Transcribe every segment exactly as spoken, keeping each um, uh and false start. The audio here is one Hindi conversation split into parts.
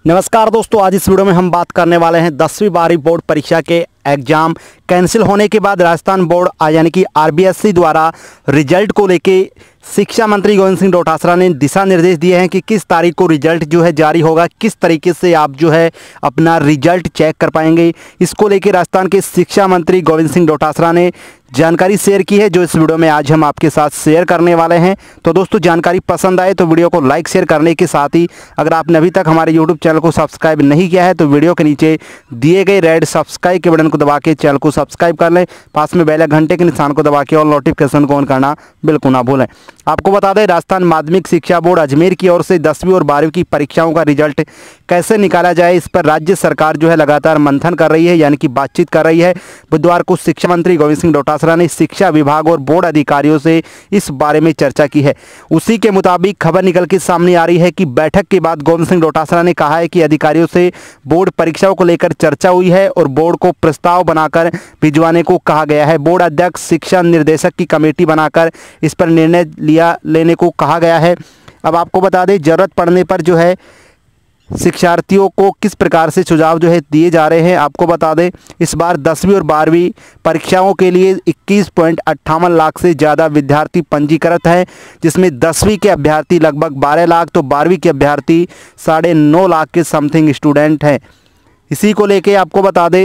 नमस्कार दोस्तों, आज इस वीडियो में हम बात करने वाले हैं दसवीं बारहवीं बोर्ड परीक्षा के एग्जाम कैंसिल होने के बाद राजस्थान बोर्ड यानी कि आरबीएससी द्वारा रिजल्ट को लेके शिक्षा मंत्री गोविंद सिंह डोटासरा ने दिशा निर्देश दिए हैं कि किस तारीख को रिजल्ट जो है जारी होगा, किस तरीके से आप जो है अपना रिजल्ट चेक कर पाएंगे। इसको लेकर राजस्थान के शिक्षा मंत्री गोविंद सिंह डोटासरा ने जानकारी शेयर की है, जो इस वीडियो में आज हम आपके साथ शेयर करने वाले हैं। तो दोस्तों, जानकारी पसंद आए तो वीडियो को लाइक शेयर करने के साथ ही अगर आपने अभी तक हमारे यूट्यूब चैनल को सब्सक्राइब नहीं किया है तो वीडियो के नीचे दिए गए रेड सब्सक्राइब के बटन को दबा के चैनल को सब्सक्राइब कर लें। पास में बेल घंटे के निशान को दबा के और नोटिफिकेशन को ऑन करना बिल्कुल ना भूलें। आपको बता दें, राजस्थान माध्यमिक शिक्षा बोर्ड अजमेर की ओर से दसवीं और बारहवीं की परीक्षाओं का रिजल्ट कैसे निकाला जाए, इस पर राज्य सरकार जो है लगातार मंथन कर रही है, यानी कि बातचीत कर रही है। बुधवार को शिक्षा मंत्री गोविंद सिंह डोटासरा ने शिक्षा विभाग और बोर्ड अधिकारियों से इस बारे में चर्चा की है। उसी के मुताबिक खबर निकल के सामने आ रही है कि बैठक के बाद गोविंद सिंह डोटासरा ने कहा है कि अधिकारियों से बोर्ड परीक्षाओं को लेकर चर्चा हुई है और बोर्ड को प्रस्ताव बनाकर भिजवाने को कहा गया है। बोर्ड अध्यक्ष शिक्षा निर्देशक की कमेटी बनाकर इस पर निर्णय लिया लेने को कहा गया है। अब आपको बता दें, जरूरत पड़ने पर जो है शिक्षार्थियों को किस प्रकार से सुझाव जो है दिए जा रहे हैं। आपको बता दें, इस बार दसवीं और बारहवीं परीक्षाओं के लिए इक्कीस पॉइंट अट्ठावन लाख से ज़्यादा विद्यार्थी पंजीकृत हैं, जिसमें दसवीं के अभ्यर्थी लगभग बारह लाख तो बारहवीं के अभ्यर्थी साढ़े नौ लाख के समथिंग स्टूडेंट हैं। इसी को लेके आपको बता दें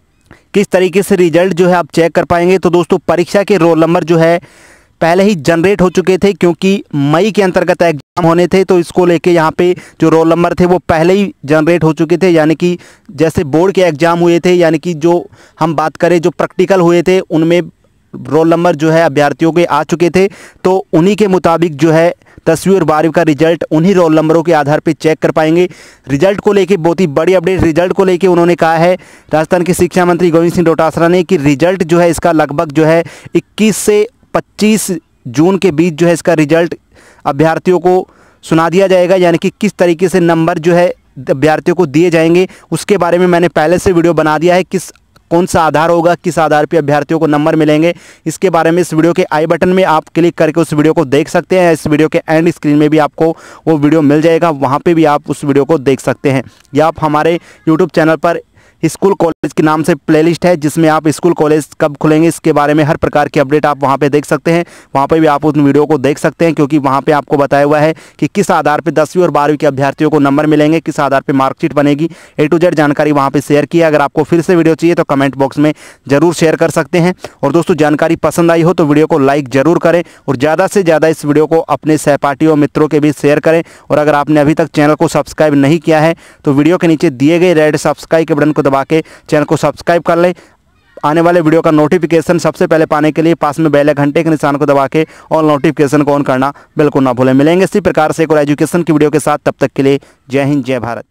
किस तरीके से रिजल्ट जो है आप चेक कर पाएंगे। तो दोस्तों, परीक्षा के रोल नंबर जो है पहले ही जनरेट हो चुके थे, क्योंकि मई के अंतर्गत एग्जाम होने थे, तो इसको लेके यहाँ पे जो रोल नंबर थे वो पहले ही जनरेट हो चुके थे। यानी कि जैसे बोर्ड के एग्ज़ाम हुए थे, यानी कि जो हम बात करें जो प्रैक्टिकल हुए थे उनमें रोल नंबर जो है अभ्यर्थियों के आ चुके थे, तो उन्हीं के मुताबिक जो है दसवीं और बारहवीं का रिजल्ट उन्हीं रोल नंबरों के आधार पर चेक कर पाएंगे। रिजल्ट को लेके बहुत ही बड़ी अपडेट रिजल्ट को लेके उन्होंने कहा है राजस्थान के शिक्षा मंत्री गोविंद सिंह डोटासरा ने कि रिजल्ट जो है इसका लगभग जो है इक्कीस से पच्चीस जून के बीच जो है इसका रिजल्ट अभ्यर्थियों को सुना दिया जाएगा। यानी कि किस तरीके से नंबर जो है अभ्यर्थियों को दिए जाएंगे उसके बारे में मैंने पहले से वीडियो बना दिया है। किस कौन सा आधार होगा, किस आधार पे अभ्यर्थियों को नंबर मिलेंगे, इसके बारे में इस वीडियो के आई बटन में आप क्लिक करके उस वीडियो को देख सकते हैं। इस वीडियो के एंड स्क्रीन में भी आपको वो वीडियो मिल जाएगा, वहाँ पर भी आप उस वीडियो को देख सकते हैं। या आप हमारे यूट्यूब चैनल पर स्कूल कॉलेज के नाम से प्लेलिस्ट है, जिसमें आप स्कूल कॉलेज कब खुलेंगे इसके बारे में हर प्रकार की अपडेट आप वहां पे देख सकते हैं। वहां पे भी आप उन वीडियो को देख सकते हैं, क्योंकि वहां पे आपको बताया हुआ है कि किस आधार पे दसवीं और बारहवीं के अभ्यर्थियों को नंबर मिलेंगे, किस आधार पे मार्कशीट बनेगी, ए टू जेड जानकारी वहां पे शेयर की है। अगर आपको फिर से वीडियो चाहिए तो कमेंट बॉक्स में जरूर शेयर कर सकते हैं। और दोस्तों, जानकारी पसंद आई हो तो वीडियो को लाइक जरूर करें और ज़्यादा से ज़्यादा इस वीडियो को अपने सहपाठियों मित्रों के बीच शेयर करें। और अगर आपने अभी तक चैनल को सब्सक्राइब नहीं किया है तो वीडियो के नीचे दिए गए रेड सब्सक्राइब के बटन को दबा के चैनल को सब्सक्राइब कर लें। आने वाले वीडियो का नोटिफिकेशन सबसे पहले पाने के लिए पास में बेल घंटे के निशान को दबा के और नोटिफिकेशन को ऑन करना बिल्कुल ना भूलें। मिलेंगे इसी प्रकार से एक और एजुकेशन की वीडियो के साथ, तब तक के लिए जय हिंद जय भारत।